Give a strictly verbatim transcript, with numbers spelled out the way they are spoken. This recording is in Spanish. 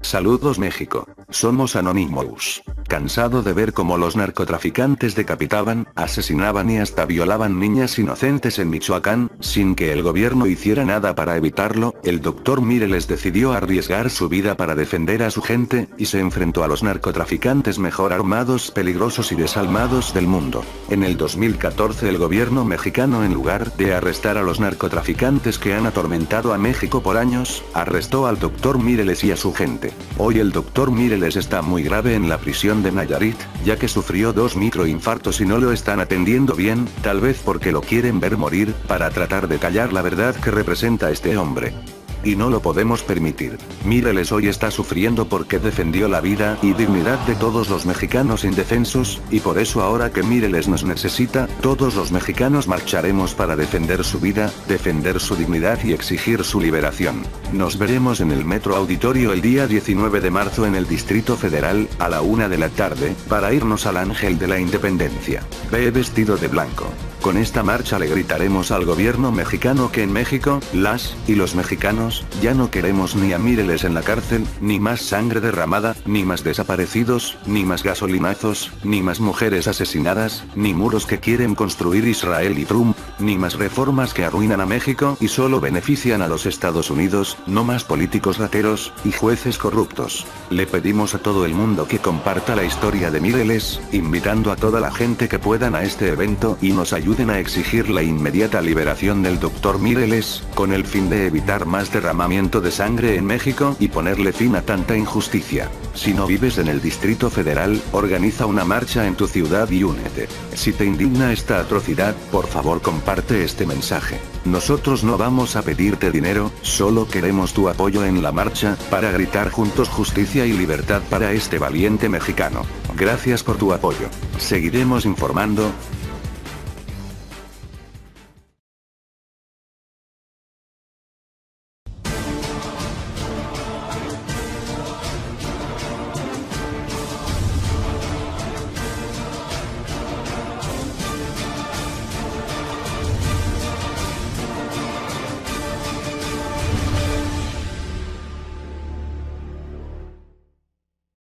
Saludos México. Somos Anonymous. Cansado de ver cómo los narcotraficantes decapitaban, asesinaban y hasta violaban niñas inocentes en Michoacán, sin que el gobierno hiciera nada para evitarlo, el doctor Mireles decidió arriesgar su vida para defender a su gente, y se enfrentó a los narcotraficantes mejor armados, peligrosos y desalmados del mundo. En el dos mil catorce el gobierno mexicano, en lugar de arrestar a los narcotraficantes que han atormentado a México por años, arrestó al doctor Mireles y a su gente. Hoy el doctor Mireles está muy grave en la prisión de Nayarit, ya que sufrió dos microinfartos y no lo están atendiendo bien, tal vez porque lo quieren ver morir, para tratar de callar la verdad que representa este hombre. Y no lo podemos permitir. Mireles hoy está sufriendo porque defendió la vida y dignidad de todos los mexicanos indefensos, y por eso ahora que Mireles nos necesita, todos los mexicanos marcharemos para defender su vida, defender su dignidad y exigir su liberación. Nos veremos en el Metro Auditorio el día diecinueve de marzo en el Distrito Federal, a la una de la tarde, para irnos al Ángel de la Independencia. Ve vestido de blanco. Con esta marcha le gritaremos al gobierno mexicano que en México, las y los mexicanos, ya no queremos ni a Mireles en la cárcel, ni más sangre derramada, ni más desaparecidos, ni más gasolinazos, ni más mujeres asesinadas, ni muros que quieren construir Israel y Trump, ni más reformas que arruinan a México y solo benefician a los Estados Unidos, no más políticos rateros y jueces corruptos. Le pedimos a todo el mundo que comparta la historia de Mireles, invitando a toda la gente que puedan a este evento y nos ayuden a exigir la inmediata liberación del doctor Mireles, con el fin de evitar más derramamiento de sangre en México y ponerle fin a tanta injusticia. Si no vives en el Distrito Federal, organiza una marcha en tu ciudad y únete. Si te indigna esta atrocidad, por favor comparte este mensaje. Nosotros no vamos a pedirte dinero, solo queremos tu apoyo en la marcha, para gritar juntos justicia y libertad para este valiente mexicano. Gracias por tu apoyo. Seguiremos informando.